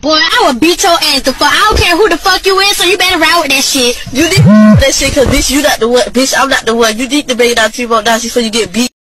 Boy, I will beat your ass the fuck. I don't care who the fuck you is, so you better ride with that shit. You need that shit, cause bitch, you not the one. Bitch, I'm not the one. You need to bring it out 3 more down before you get beat.